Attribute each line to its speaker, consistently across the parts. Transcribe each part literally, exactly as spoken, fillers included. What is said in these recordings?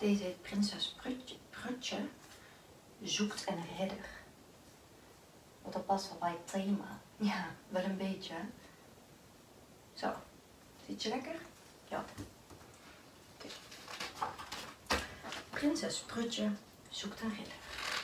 Speaker 1: Deze heet Prinses Prutje, Prutje zoekt een ridder. Want dat past wel bij het thema. Ja, wel een beetje. Zo, zit je lekker? Ja. Okay. Prinses Prutje zoekt een ridder.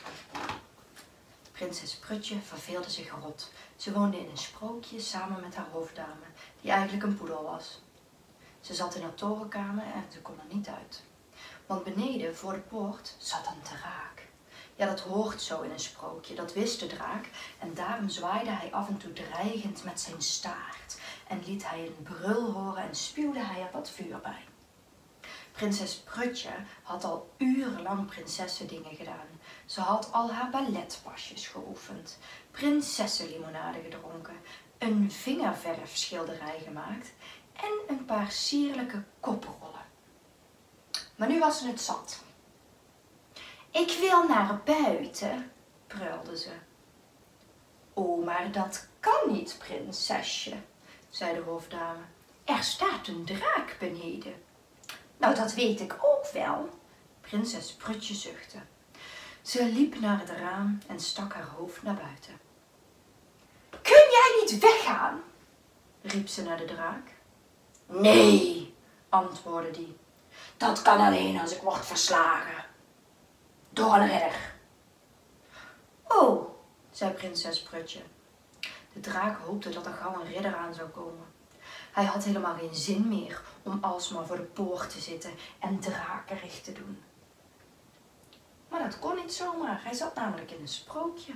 Speaker 1: Prinses Prutje verveelde zich rot. Ze woonde in een sprookje samen met haar hoofddame, die eigenlijk een poedel was. Ze zat in haar torenkamer en ze kon er niet uit. Want beneden, voor de poort, zat een draak. Ja, dat hoort zo in een sprookje, dat wist de draak. En daarom zwaaide hij af en toe dreigend met zijn staart. En liet hij een brul horen en spuwde hij er wat vuur bij. Prinses Prutje had al urenlang prinsessendingen gedaan. Ze had al haar balletpasjes geoefend, prinsessenlimonade gedronken, een vingerverfschilderij gemaakt en een paar sierlijke koprollen. Maar nu was ze het zat. Ik wil naar buiten, pruilde ze. O, maar dat kan niet, prinsesje, zei de hoofddame. Er staat een draak beneden. Nou, dat weet ik ook wel. Prinses Prutje zuchtte. Ze liep naar het raam en stak haar hoofd naar buiten. Kun jij niet weggaan? Riep ze naar de draak. Nee, antwoordde die. Dat kan alleen als ik word verslagen. Door een ridder. Oh, zei prinses Prutje. De draak hoopte dat er gauw een ridder aan zou komen. Hij had helemaal geen zin meer om alsmaar voor de poort te zitten en drakerig te doen. Maar dat kon niet zomaar. Hij zat namelijk in een sprookje.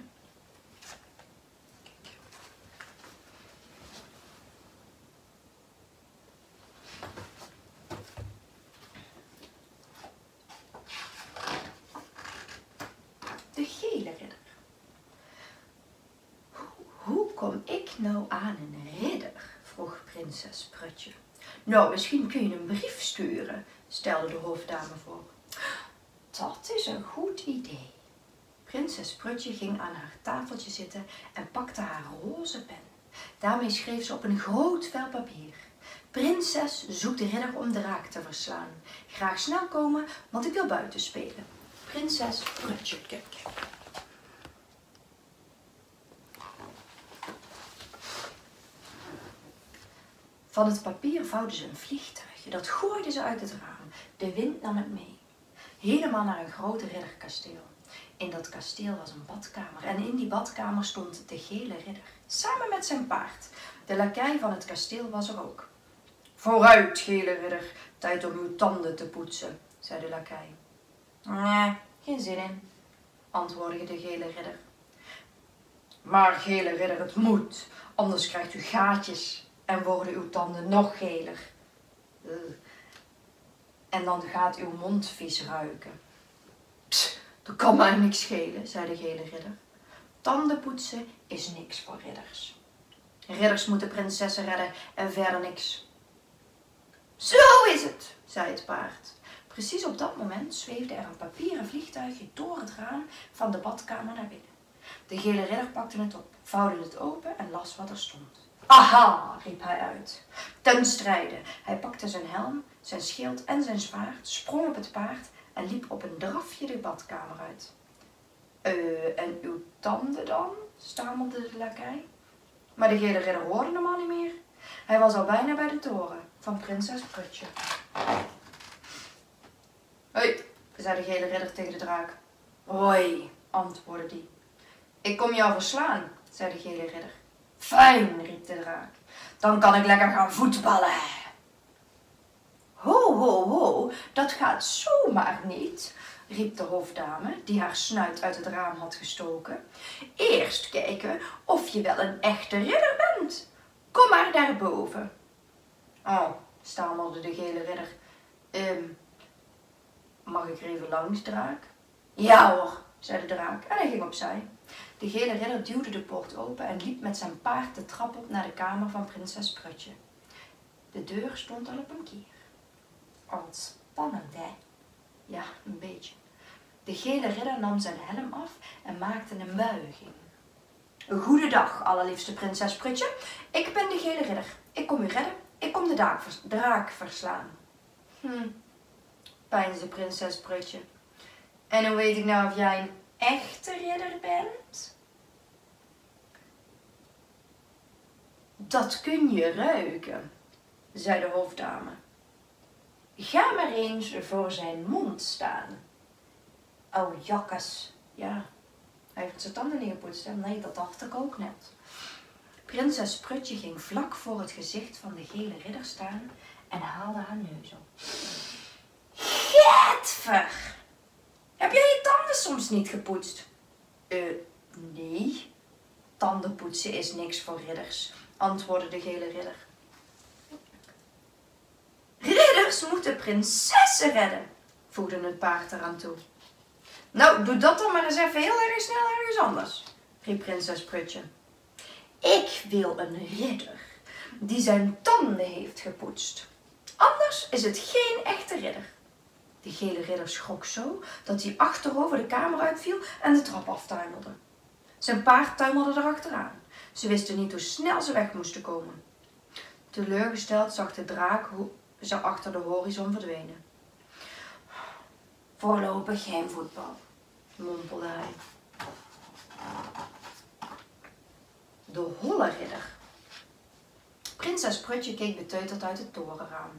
Speaker 1: De gele ridder. Hoe, hoe kom ik nou aan een ridder? Vroeg prinses Prutje. Nou, misschien kun je een brief sturen, stelde de hoofddame voor. Dat is een goed idee. Prinses Prutje ging aan haar tafeltje zitten en pakte haar roze pen. Daarmee schreef ze op een groot vel papier. Prinses zoekt de ridder om de draak te verslaan. Graag snel komen, want ik wil buiten spelen. Prinses Prutje, kijk. Van het papier vouwde ze een vliegtuigje. Dat gooide ze uit het raam. De wind nam het mee. Helemaal naar een grote ridderkasteel. In dat kasteel was een badkamer. En in die badkamer stond de gele ridder. Samen met zijn paard. De lakij van het kasteel was er ook. Vooruit, gele ridder. Tijd om uw tanden te poetsen, zei de lakij. Nee, geen zin in, antwoordde de gele ridder. Maar gele ridder, het moet. Anders krijgt u gaatjes. En worden uw tanden nog geler. Uh. En dan gaat uw mond vies ruiken. Pst, dat kan mij niks schelen, zei de gele ridder. Tanden poetsen is niks voor ridders. Ridders moeten prinsessen redden en verder niks. Zo is het, zei het paard. Precies op dat moment zweefde er een papieren vliegtuigje door het raam van de badkamer naar binnen. De gele ridder pakte het op, vouwde het open en las wat er stond. Aha, riep hij uit. Ten strijde. Hij pakte zijn helm, zijn schild en zijn zwaard, sprong op het paard en liep op een drafje de badkamer uit. Uh, en uw tanden dan? Stamelde de lakij. Maar de gele ridder hoorde hem al niet meer. Hij was al bijna bij de toren van prinses Prutje. Hoi, zei de gele ridder tegen de draak. Hoi, antwoordde die. Ik kom jou verslaan, zei de gele ridder. Fijn, riep de draak. Dan kan ik lekker gaan voetballen. Ho, ho, ho, dat gaat zomaar niet, riep de hoofddame, die haar snuit uit het raam had gestoken. Eerst kijken of je wel een echte ridder bent. Kom maar daarboven. Oh, stamelde de gele ridder. Um, mag ik er even langs, draak? Ja hoor, zei de draak en hij ging opzij. De gele ridder duwde de poort open en liep met zijn paard de trap op naar de kamer van prinses Prutje. De deur stond al op een kier. Ontspannend, hè? Ja, een beetje. De gele ridder nam zijn helm af en maakte een buiging. Goedendag, allerliefste prinses Prutje. Ik ben de gele ridder. Ik kom u redden. Ik kom de draak, vers draak verslaan. Hm. peinsde prinses Prutje. En hoe weet ik nou of jij een echte ridder bent? Dat kun je ruiken, zei de hofdame. Ga maar eens voor zijn mond staan. Oh, jakkes. Ja, hij heeft zijn tanden niet gepoetst. Hè? Nee, dat dacht ik ook net. Prinses Prutje ging vlak voor het gezicht van de gele ridder staan en haalde haar neus op. Getver! Heb jij je tanden soms niet gepoetst? Eh, uh, nee. Tandenpoetsen is niks voor ridders, antwoordde de gele ridder. Ridders moeten prinsessen redden, voegde het paard eraan toe. Nou, doe dat dan maar eens even heel erg snel ergens anders, riep prinses Prutje. Ik wil een ridder die zijn tanden heeft gepoetst. Anders is het geen echte ridder. De gele ridder schrok zo dat hij achterover de kamer uitviel en de trap aftuimelde. Zijn paard tuimelde erachteraan. Ze wisten niet hoe snel ze weg moesten komen. Teleurgesteld zag de draak hoe ze achter de horizon verdwenen. Voorlopig geen voetbal, mompelde hij. De holle ridder. Prinses Prutje keek beteuterd uit het torenraam.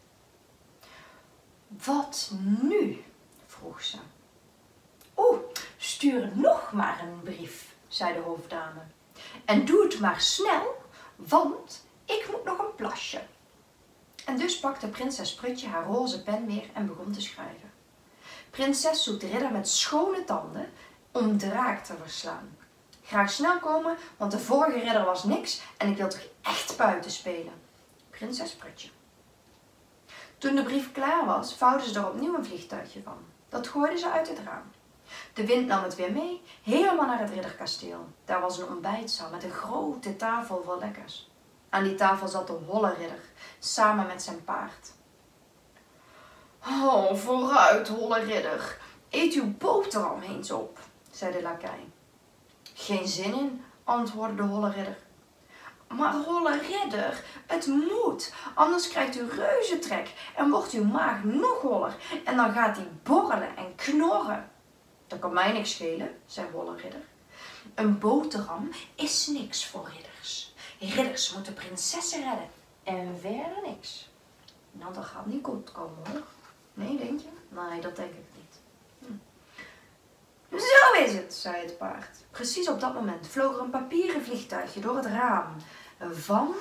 Speaker 1: Wat nu? Vroeg ze. Oeh, stuur nog maar een brief, zei de hofdame. En doe het maar snel, want ik moet nog een plasje. En dus pakte prinses Prutje haar roze pen weer en begon te schrijven. Prinses zoekt ridder met schone tanden om draak te verslaan. Graag snel komen, want de vorige ridder was niks en ik wil toch echt buiten spelen. Prinses Prutje. Toen de brief klaar was, vouwde ze er opnieuw een vliegtuigje van. Dat gooide ze uit het raam. De wind nam het weer mee, helemaal naar het ridderkasteel. Daar was een ontbijtzaal met een grote tafel vol lekkers. Aan die tafel zat de holle ridder, samen met zijn paard. Oh, vooruit, holle ridder. Eet uw boterham eens op, zei de lakai. Geen zin in, antwoordde de holle ridder. Maar holle ridder, het moet, anders krijgt u reuzentrek en wordt uw maag nog holler en dan gaat die borrelen en knorren. Dat kan mij niks schelen, zei holle ridder. Een boterham is niks voor ridders. Ridders moeten prinsessen redden en verder niks. Nou, dat gaat niet goed komen hoor. Nee, denk je? Nee, dat denk ik niet. Hm. Zo is het, zei het paard. Precies op dat moment vloog er een papieren vliegtuigje door het raam van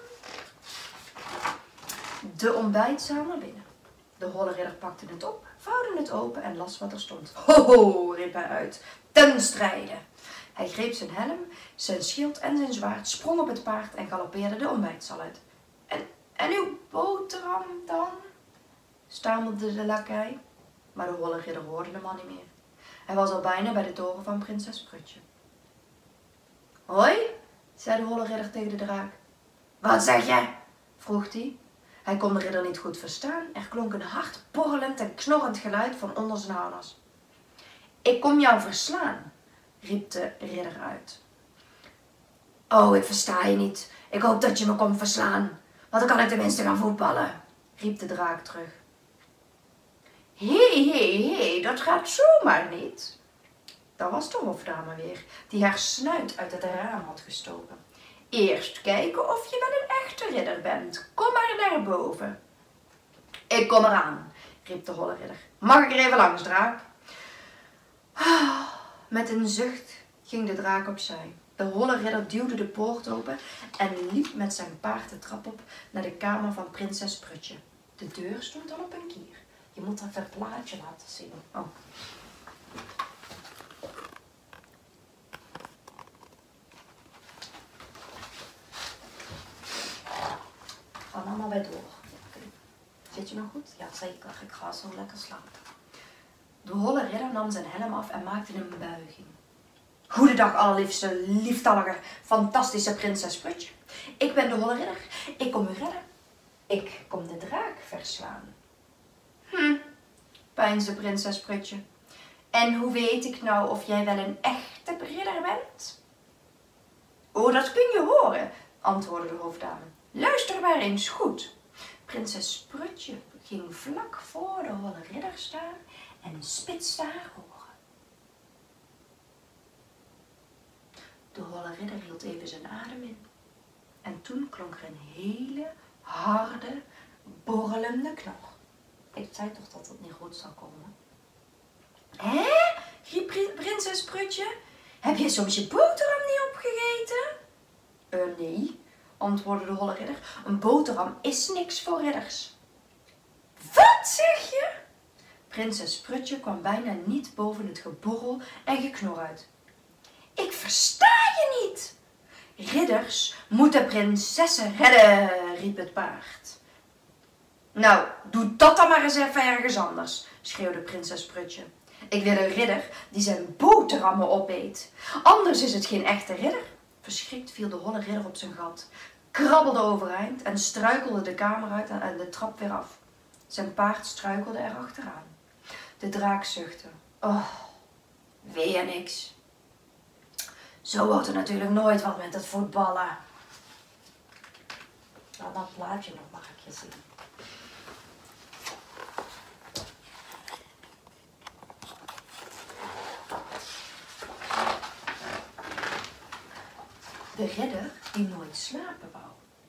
Speaker 1: de ontbijtzaal naar binnen. De holle ridder pakte het op, vouwde het open en las wat er stond. Ho, ho, riep hij uit, ten strijde. Hij greep zijn helm, zijn schild en zijn zwaard, sprong op het paard en galoppeerde de ontbijtzaal uit. En, en uw boterham dan? Stamelde de lakai, maar de holle ridder hoorde de man niet meer. Hij was al bijna bij de toren van prinses Prutje. Hoi, zei de holle ridder tegen de draak. Wat zeg je? Vroeg hij. Hij kon de ridder niet goed verstaan. Er klonk een hard, borrelend en knorrend geluid van onder zijn harnas. Ik kom jou verslaan, riep de ridder uit. Oh, ik versta je niet. Ik hoop dat je me komt verslaan, want dan kan ik tenminste gaan voetballen, riep de draak terug. Hé, hé, hé, dat gaat zomaar niet. Daar was de hofdame weer, die haar snuit uit het raam had gestoken. Eerst kijken of je wel een echte ridder bent. Kom maar naar boven. Ik kom eraan, riep de holle ridder. Mag ik er even langs, draak? Met een zucht ging de draak opzij. De holle ridder duwde de poort open en liep met zijn paard de trap op naar de kamer van prinses Prutje. De deur stond al op een kier. Je moet even het plaatje laten zien. Oh. Ga nou maar weer door. Zit je nog goed? Ja, zeker. Ik ga zo lekker slapen. De holle ridder nam zijn helm af en maakte een buiging. Goedendag, allerliefste, lieftallige, fantastische prinses Prutje. Ik ben de holle ridder. Ik kom u redden. Ik kom de draak verslaan. Hm, peinsde prinses Prutje. En hoe weet ik nou of jij wel een echte ridder bent? Oh, dat kun je horen, antwoordde de hofdame. Luister maar eens goed. Prinses Prutje ging vlak voor de holle ridder staan en spitste haar oren. De holle ridder hield even zijn adem in. En toen klonk er een hele, harde, borrelende knor. Ik zei toch dat het niet goed zou komen. Hé? riep prinses Prutje. Heb je soms je boterham niet opgegeten? Eh, uh, nee, antwoordde de holle ridder. Een boterham is niks voor ridders. Wat zeg je? Prinses Prutje kwam bijna niet boven het geborrel en geknor uit. Ik versta je niet. Ridders moeten prinsessen redden, riep het paard. Nou, doe dat dan maar eens even ergens anders, schreeuwde prinses Prutje. Ik wil een ridder die zijn boterhammen opeet. Anders is het geen echte ridder. Verschrikt viel de holle ridder op zijn gat, krabbelde overeind en struikelde de kamer uit en de trap weer af. Zijn paard struikelde er achteraan. De draak zuchtte. Oh, weer niks. Zo wordt er natuurlijk nooit wat met het voetballen. Nou, dat plaatje nog mag ik je zien. De ridder die nooit slapen wou.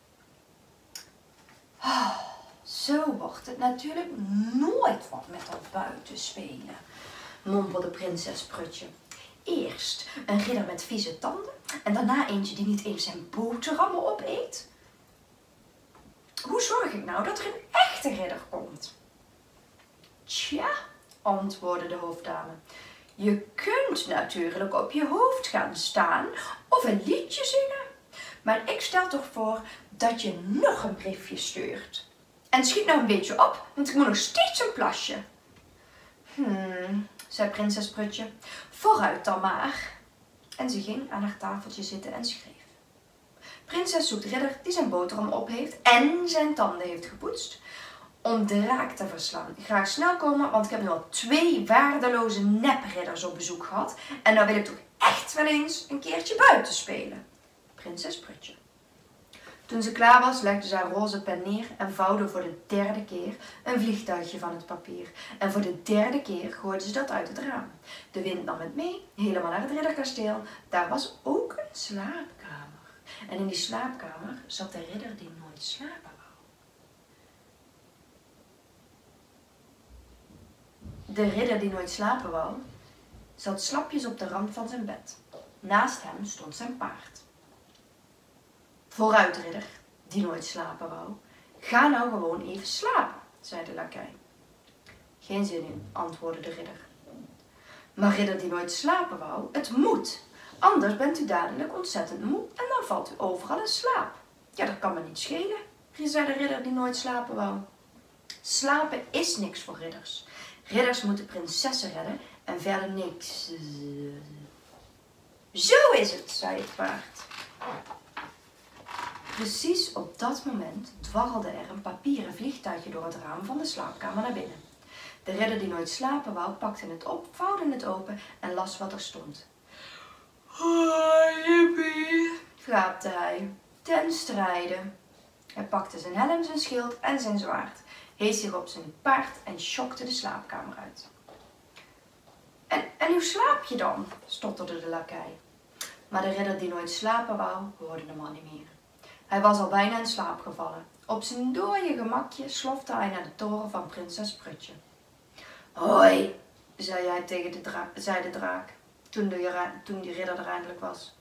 Speaker 1: Oh, zo wordt het natuurlijk nooit wat met dat buiten spelen, mompelde prinses Prutje. Eerst een ridder met vieze tanden en daarna eentje die niet eens zijn boterhammen opeet. Hoe zorg ik nou dat er een echte ridder komt? Tja, antwoordde de hoofddame. Je kunt natuurlijk op je hoofd gaan staan of een liedje zingen. Maar ik stel toch voor dat je nog een briefje stuurt. En schiet nou een beetje op, want ik moet nog steeds een plasje. Hmm, zei prinses Prutje. Vooruit dan maar. En ze ging aan haar tafeltje zitten en schreef. Prinses zoekt ridder die zijn boterham op heeft en zijn tanden heeft gepoetst. Om de draak te verslaan. Graag snel komen, want ik heb nu al twee waardeloze nepridders op bezoek gehad. En nou wil ik toch echt wel eens een keertje buiten spelen. Prinses Prutje. Toen ze klaar was, legde ze haar roze pen neer en vouwde voor de derde keer een vliegtuigje van het papier. En voor de derde keer gooide ze dat uit het raam. De wind nam het mee, helemaal naar het ridderkasteel. Daar was ook een slaapkamer. En in die slaapkamer zat de ridder die nooit slapen wou. De ridder die nooit slapen wou, zat slapjes op de rand van zijn bed. Naast hem stond zijn paard. Vooruit, ridder, die nooit slapen wou. Ga nou gewoon even slapen, zei de lakei. Geen zin in, antwoordde de ridder. Maar ridder die nooit slapen wou, het moet. Anders bent u dadelijk ontzettend moe en dan valt u overal in slaap. Ja, dat kan me niet schelen, zei de ridder die nooit slapen wou. Slapen is niks voor ridders. Ridders moeten prinsessen redden en verder niks. Zo is het, zei het paard. Precies op dat moment dwarrelde er een papieren vliegtuigje door het raam van de slaapkamer naar binnen. De ridder die nooit slapen wou, pakte het op, vouwde het open en las wat er stond. Jippie, gaapte hij, ten strijde. Hij pakte zijn helm, zijn schild en zijn zwaard, hees zich op zijn paard en sjokte de slaapkamer uit. En, en hoe slaap je dan? Stotterde de lakei. Maar de ridder die nooit slapen wou, hoorde hem al niet meer. Hij was al bijna in slaap gevallen. Op zijn dooie gemakje slofte hij naar de toren van prinses Prutje. Hoi, zei hij tegen de draak, zei de draak, toen de, toen die ridder er eindelijk was.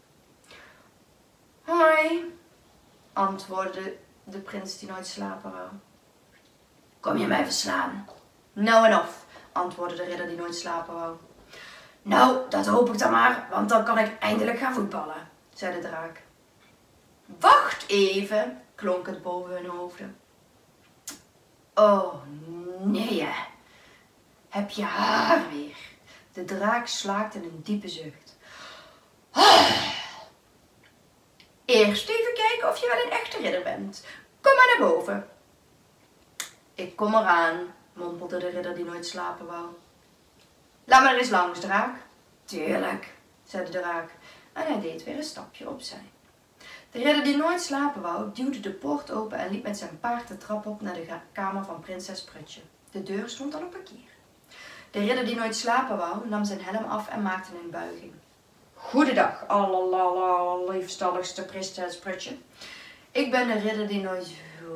Speaker 1: Hoi, antwoordde de prins die nooit slapen wou. Kom je mij verslaan? Nou en of, antwoordde de ridder die nooit slapen wou. Nou, dat hoop ik dan maar, want dan kan ik eindelijk gaan voetballen, zei de draak. Wacht even, klonk het boven hun hoofden. Oh nee, heb je haar weer? De draak slaakte een diepe zucht. Ah. Eerst even kijken of je wel een echte ridder bent. Kom maar naar boven. Ik kom eraan, mompelde de ridder die nooit slapen wou. Laat maar eens langs, draak. Tuurlijk, zei de draak en hij deed weer een stapje opzij. De ridder die nooit slapen wou, duwde de poort open en liep met zijn paard de trap op naar de kamer van prinses Prutje. De deur stond al op parkeer. De ridder die nooit slapen wou, nam zijn helm af en maakte een buiging. Goedendag, allerliefstalligste prinses Prutje. Ik ben de ridder die nooit...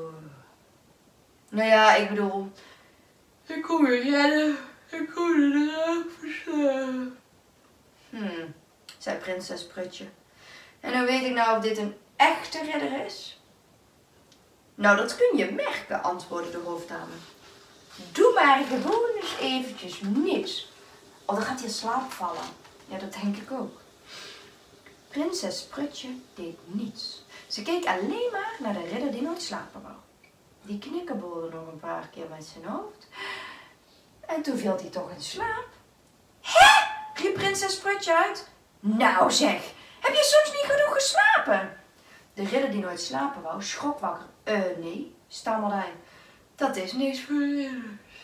Speaker 1: Nou ja, ik bedoel... Ik kom je redden. Ik kom je draak verslaan. Hmm, zei prinses Prutje. En hoe weet ik nou of dit een echte ridder is? Nou, dat kun je merken, antwoordde de hoofddame. Doe maar gewoon eens eventjes niks. Oh, dan gaat hij in slaap vallen. Ja, dat denk ik ook. Prinses Prutje deed niets. Ze keek alleen maar naar de ridder die nooit slapen wou. Die knikkenbolde nog een paar keer met zijn hoofd. En toen viel hij toch in slaap. Hè? Riep prinses Prutje uit. Nou zeg, heb je soms niet genoeg geslapen? De ridder die nooit slapen wou, schrok wakker. Eh, nee, stammelde hij. Dat is niks voor ridders.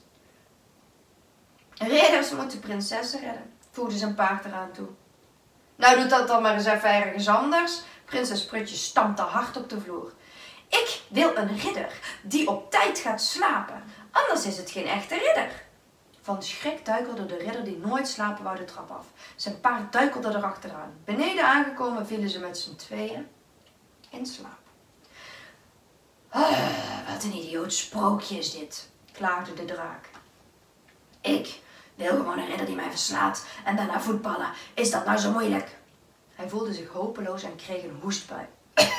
Speaker 1: Ridders moeten prinsessen redden, voegde zijn paard eraan toe. Nou, doe dat dan maar eens even ergens anders. Prinses Prutje stampte hard op de vloer. Ik wil een ridder die op tijd gaat slapen, anders is het geen echte ridder. Van schrik duikelde de ridder die nooit slapen wou de trap af. Zijn paard duikelde erachteraan. Beneden aangekomen vielen ze met z'n tweeën in slaap. Oh, wat een idioot sprookje is dit, klaagde de draak. Ik wil gewoon een ridder die mij verslaat en daarna voetballen. Is dat nou zo moeilijk? Hij voelde zich hopeloos en kreeg een hoestbui.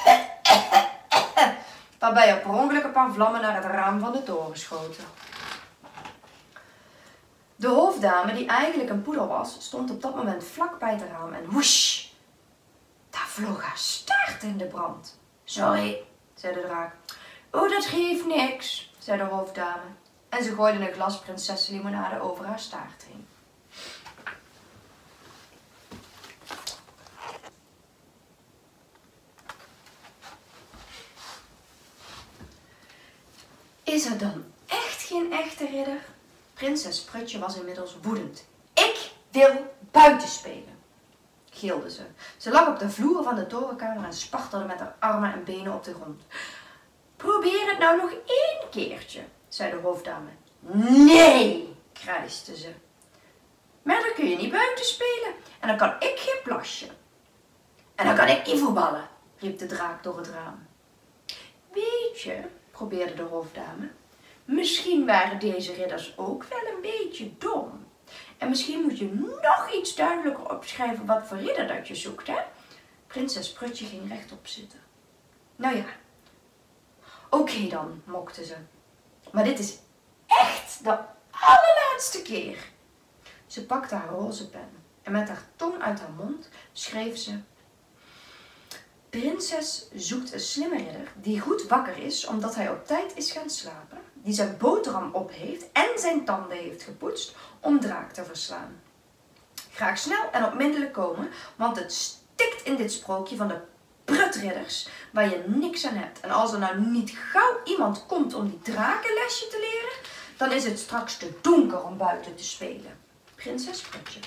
Speaker 1: Waarbij er per ongeluk een paar vlammen naar het raam van de toren schoten. De hoofddame, die eigenlijk een poedel was, stond op dat moment vlak bij het raam en woesh! Daar vloog haar staart in de brand. Sorry, zei de draak. Oh, dat geeft niks, zei de hoofddame. En ze gooide een glas prinsessenlimonade over haar staart heen. Is er dan echt geen echte ridder? Prinses Prutje was inmiddels woedend. Ik wil buiten spelen, gilde ze. Ze lag op de vloer van de torenkamer en spartelde met haar armen en benen op de grond. Probeer het nou nog één keertje, zei de hoofddame. Nee, krijste ze. Maar dan kun je niet buiten spelen en dan kan ik geen plasje. En dan kan ik niet voetballen, riep de draak door het raam. Weet je, probeerde de hoofddame, misschien waren deze ridders ook wel een beetje dom. En misschien moet je nog iets duidelijker opschrijven wat voor ridder dat je zoekt, hè? Prinses Prutje ging rechtop zitten. Nou ja, oké okay dan, mokte ze. Maar dit is echt de allerlaatste keer. Ze pakte haar roze pen en met haar tong uit haar mond schreef ze: Prinses zoekt een slimme ridder die goed wakker is omdat hij op tijd is gaan slapen, die zijn boterham op heeft en zijn tanden heeft gepoetst om draak te verslaan. Graag snel en onmiddellijk komen, want het stikt in dit sprookje van de prutridders waar je niks aan hebt. En als er nou niet gauw iemand komt om die drakenlesje te leren, dan is het straks te donker om buiten te spelen. Prinses Prutje.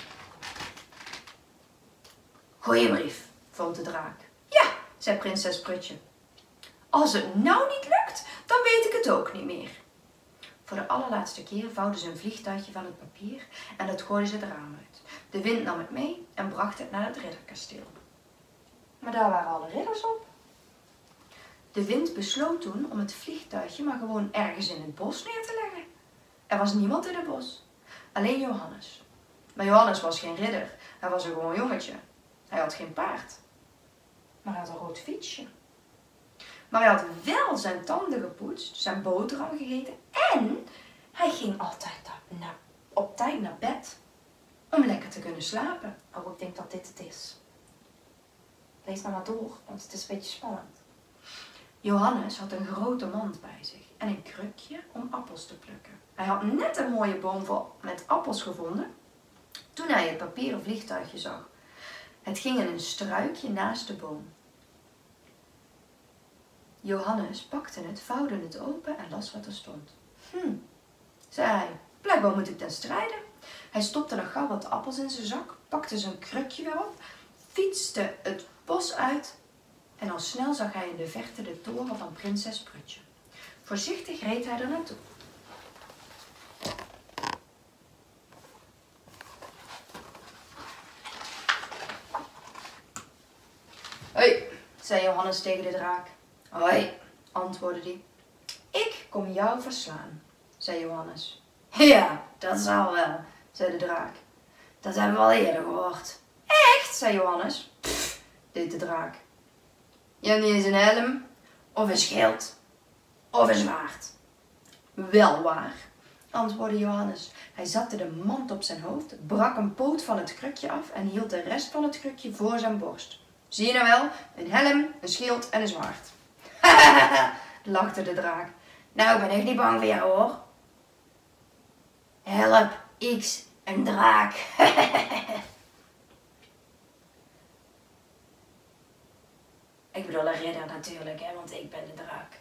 Speaker 1: Goeie brief, vond de draak. Ja, zei prinses Prutje. Als het nou niet lukt, dan weet ik het ook niet meer. Voor de allerlaatste keer vouwde ze een vliegtuigje van het papier en dat gooide ze het raam uit. De wind nam het mee en bracht het naar het ridderkasteel. Maar daar waren alle ridders op. De wind besloot toen om het vliegtuigje maar gewoon ergens in het bos neer te leggen. Er was niemand in het bos, alleen Johannes. Maar Johannes was geen ridder, hij was een gewoon jongetje. Hij had geen paard, maar hij had een rood fietsje. Maar hij had wel zijn tanden gepoetst, zijn boterham gegeten en hij ging altijd naar, op tijd naar bed om lekker te kunnen slapen. Oh, ik denk dat dit het is. Lees nou maar door, want het is een beetje spannend. Johannes had een grote mand bij zich en een krukje om appels te plukken. Hij had net een mooie boom vol met appels gevonden toen hij het papieren vliegtuigje zag. Het ging in een struikje naast de boom. Johannes pakte het, vouwde het open en las wat er stond. Hm, zei hij, blijkbaar moet ik ten strijde. Hij stopte nog gauw wat appels in zijn zak, pakte zijn krukje weer op, fietste het bos uit en al snel zag hij in de verte de toren van prinses Prutje. Voorzichtig reed hij er naartoe. Hoi, zei Johannes tegen de draak. Hoi, antwoordde die. Ik kom jou verslaan, zei Johannes. Ja, dat zal wel, zei de draak. Dat hebben we al eerder gehoord. Echt, zei Johannes. Pff, deed de draak. Je hebt niet eens een helm, of een schild, of een zwaard. Wel waar, antwoordde Johannes. Hij zette de mand op zijn hoofd, brak een poot van het krukje af en hield de rest van het krukje voor zijn borst. Zie je nou wel, een helm, een schild en een zwaard. Hahaha, lachte de draak. Nou, ik ben echt niet bang voor jou, hoor. Help, X, een draak. Ik bedoel een ridder natuurlijk, hè, want ik ben de draak.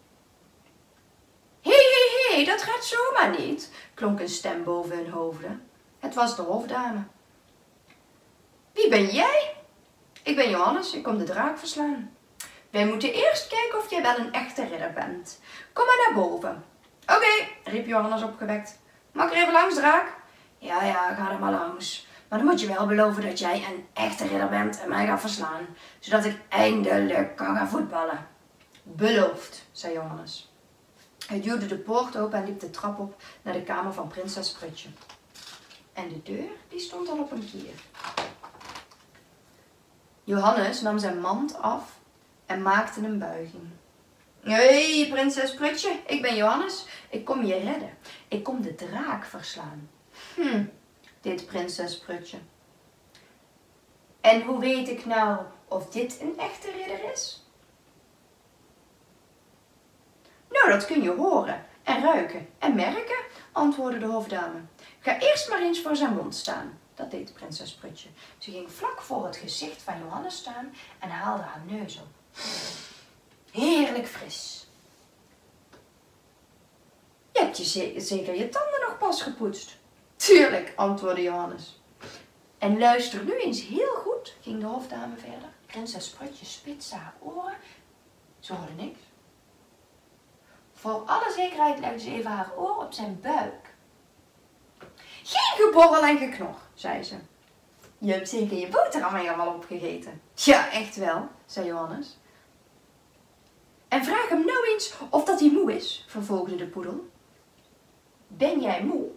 Speaker 1: Hé, hé, hé, dat gaat zomaar niet, klonk een stem boven hun hoofden. Het was de hofdame. Wie ben jij? Ik ben Johannes, ik kom de draak verslaan. Wij moeten eerst kijken of jij wel een echte ridder bent. Kom maar naar boven. Oké, okay, riep Johannes opgewekt. Mag ik er even langs, draak? Ja, ja, ga er maar langs. Maar dan moet je wel beloven dat jij een echte ridder bent en mij gaat verslaan. Zodat ik eindelijk kan gaan voetballen. Beloofd, zei Johannes. Hij duwde de poort open en liep de trap op naar de kamer van prinses Prutje. En de deur, die stond al op een kier. Johannes nam zijn mand af en maakte een buiging. Hé, hey, prinses Prutje, ik ben Johannes. Ik kom je redden. Ik kom de draak verslaan. Hm, deed prinses Prutje. En hoe weet ik nou of dit een echte ridder is? Nou, dat kun je horen en ruiken en merken, antwoordde de hofdame. Ga eerst maar eens voor zijn mond staan. Dat deed prinses Prutje. Ze ging vlak voor het gezicht van Johannes staan en haalde haar neus op. Heerlijk fris. Je hebt je zeker, zeker je tanden nog pas gepoetst. Tuurlijk, antwoordde Johannes. En luister nu eens heel goed, ging de hofdame verder. Prinses Prutje spitste haar oren. Ze hoorde niks. Voor alle zekerheid legde ze even haar oor op zijn buik. Geen geborrel en geknor, zei ze. Je hebt zeker je boterham helemaal opgegeten. Ja, echt wel, zei Johannes. En vraag hem nou eens of dat hij moe is, vervolgde de poedel. Ben jij moe?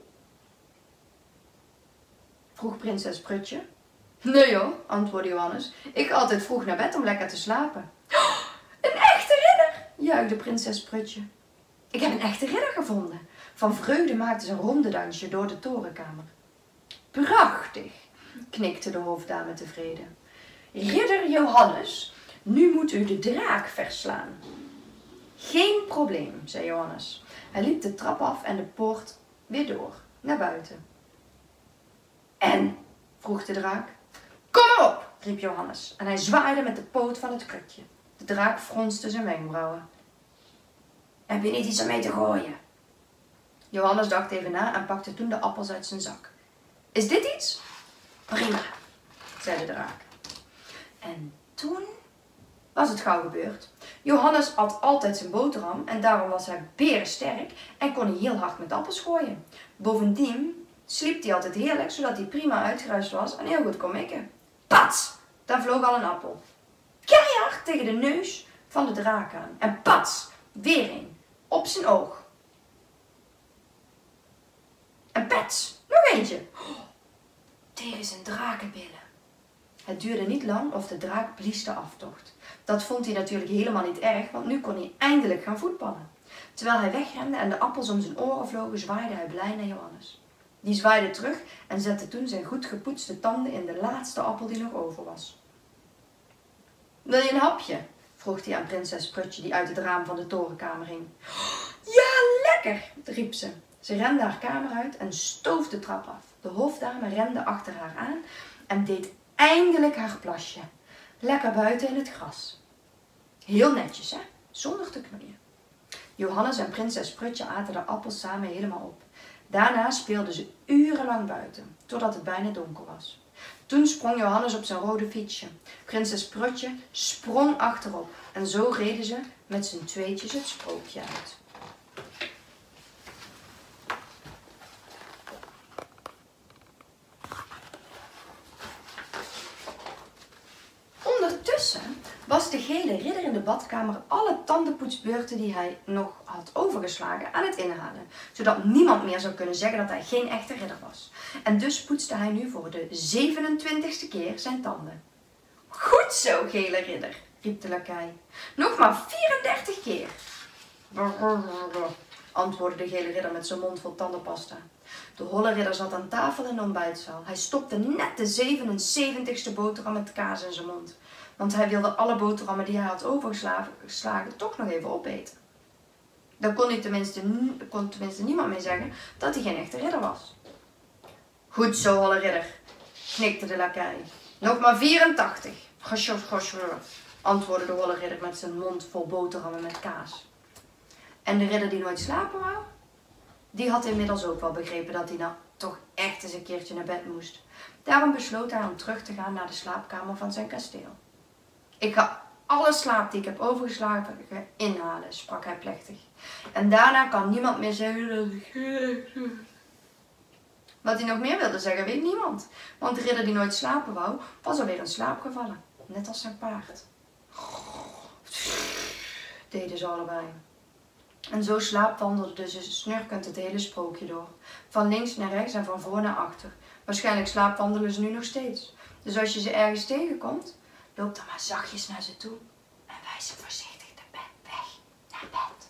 Speaker 1: Vroeg prinses Prutje. Nee joh, antwoordde Johannes. Ik ga altijd vroeg naar bed om lekker te slapen. Oh, een echte ridder, juichte prinses Prutje. Ik heb een echte ridder gevonden. Van vreugde maakte ze een rondedansje door de torenkamer. Prachtig, knikte de hofdame tevreden. Ridder Johannes, nu moet u de draak verslaan. Geen probleem, zei Johannes. Hij liep de trap af en de poort weer door, naar buiten. En? Vroeg de draak. Kom maar op, riep Johannes en hij zwaaide met de poot van het krukje. De draak fronste zijn wenkbrauwen. Heb je niet iets ermee te gooien? Johannes dacht even na en pakte toen de appels uit zijn zak. Is dit iets? Prima, zei de draak. En toen was het gauw gebeurd. Johannes at altijd zijn boterham en daarom was hij berensterk en kon hij heel hard met appels gooien. Bovendien sliep hij altijd heerlijk, zodat hij prima uitgeruist was en heel goed kon mikken. Pats! Daar vloog al een appel. Keihard tegen de neus van de draak aan. En pats! Weer een. Op zijn oog. En pets! Nog eentje. Oh, tegen zijn drakenbillen. Het duurde niet lang of de draak blies de aftocht. Dat vond hij natuurlijk helemaal niet erg, want nu kon hij eindelijk gaan voetballen. Terwijl hij wegrende en de appels om zijn oren vlogen, zwaaide hij blij naar Johannes. Die zwaaide terug en zette toen zijn goed gepoetste tanden in de laatste appel die nog over was. Wil je een hapje? Vroeg hij aan prinses Prutje die uit het raam van de torenkamer hing. Ja, lekker, riep ze. Ze rende haar kamer uit en stoof de trap af. De hofdame rende achter haar aan en deed eindelijk haar plasje. Lekker buiten in het gras. Heel netjes, hè? Zonder te knoeien. Johannes en prinses Prutje aten de appels samen helemaal op. Daarna speelden ze urenlang buiten, totdat het bijna donker was. Toen sprong Johannes op zijn rode fietsje. Prinses Prutje sprong achterop en zo reden ze met z'n tweetjes het sprookje uit. Ondertussen was de gele ridder in de badkamer alle tandenpoetsbeurten die hij nog had overgeslagen aan het inhalen, zodat niemand meer zou kunnen zeggen dat hij geen echte ridder was. En dus poetste hij nu voor de zevenentwintigste keer zijn tanden. Goed zo, gele ridder, riep de lakai. Nog maar vierendertig keer. Antwoordde de gele ridder met zijn mond vol tandenpasta. De holle ridder zat aan tafel in de ontbijtzaal. Hij stopte net de zevenenzeventigste boterham met kaas in zijn mond. Want hij wilde alle boterhammen die hij had overgeslagen toch nog even opeten. Dan kon, hij tenminste, kon tenminste niemand meer zeggen dat hij geen echte ridder was. Goed zo, holle ridder, knikte de lakai. Nog maar vierentachtig. Antwoordde de holle ridder met zijn mond vol boterhammen met kaas. En de ridder die nooit slapen wou, die had inmiddels ook wel begrepen dat hij nou toch echt eens een keertje naar bed moest. Daarom besloot hij om terug te gaan naar de slaapkamer van zijn kasteel. Ik ga alle slaap die ik heb overgeslagen inhalen, sprak hij plechtig. En daarna kan niemand meer zeggen dat ik... Wat hij nog meer wilde zeggen, weet niemand. Want de ridder die nooit slapen wou, was alweer in slaap gevallen. Net als zijn paard. Deden ze allebei. En zo slaapwandelden ze snurkend het hele sprookje door. Van links naar rechts en van voor naar achter. Waarschijnlijk slaapwandelen ze nu nog steeds. Dus als je ze ergens tegenkomt, loop dan maar zachtjes naar ze toe. En wijs ze voorzichtig de bed weg naar bed.